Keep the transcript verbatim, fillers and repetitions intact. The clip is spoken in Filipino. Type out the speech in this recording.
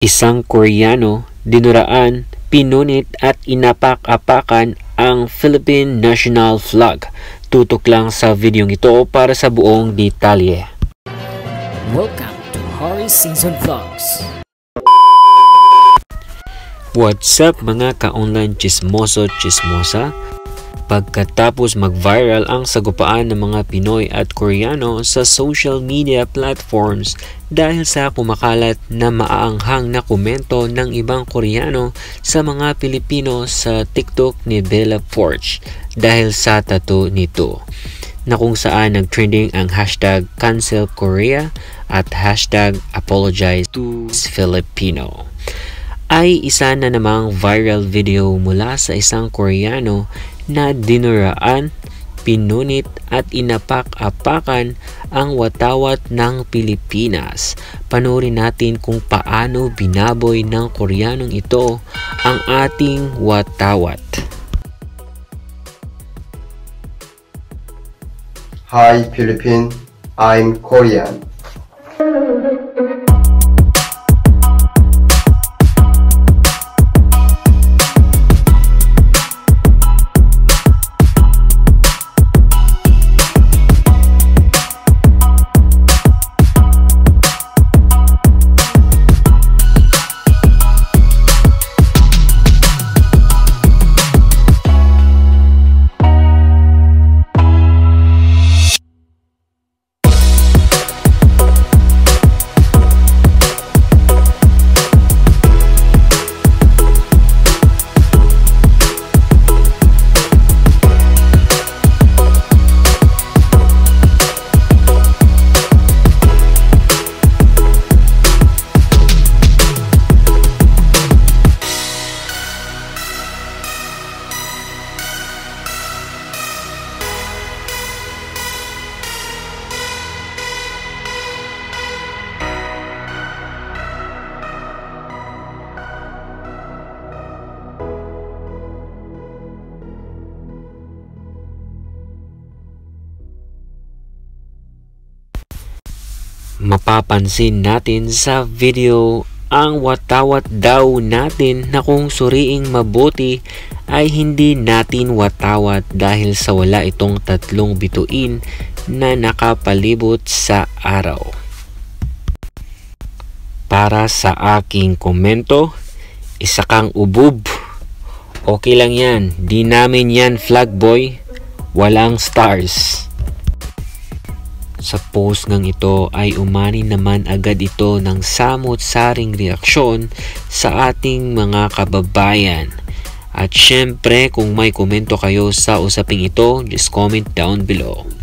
Isang Koreano Dinuraan, Pinunit at inapak apakan ang Philippine National Flag. Tutok lang sa videong ito para sa buong detalye. Welcome to Harry's Season Vlogs. What's up mga ka-online chismoso chismosa? Pagkatapos mag-viral ang sagupaan ng mga Pinoy at Koreano sa social media platforms dahil sa kumakalat na maaanghang na komento ng ibang Koreano sa mga Pilipino sa TikTok ni Bella Poarch dahil sa tattoo nito, na kung saan nag-trending ang hashtag cancel Korea at hashtag apologize to Filipino. Ay isa na namang viral video mula sa isang Koreano na dinuraan, pinunit at inapak-apakan ang watawat ng Pilipinas. Panoorin natin kung paano binaboy ng Koreanong ito ang ating watawat. Hi Philippine, I'm Korean. Mapapansin natin sa video ang watawat daw natin na kung suriing mabuti ay hindi natin watawat dahil sa wala itong tatlong bituin na nakapalibot sa araw. Para sa aking komento, isa kang ubub. Okay lang yan, di namin yan flag boy, walang stars. Sa post ngang ito ay umani naman agad ito ng samot-saring reaksyon sa ating mga kababayan. At syempre kung may komento kayo sa usaping ito, just comment down below.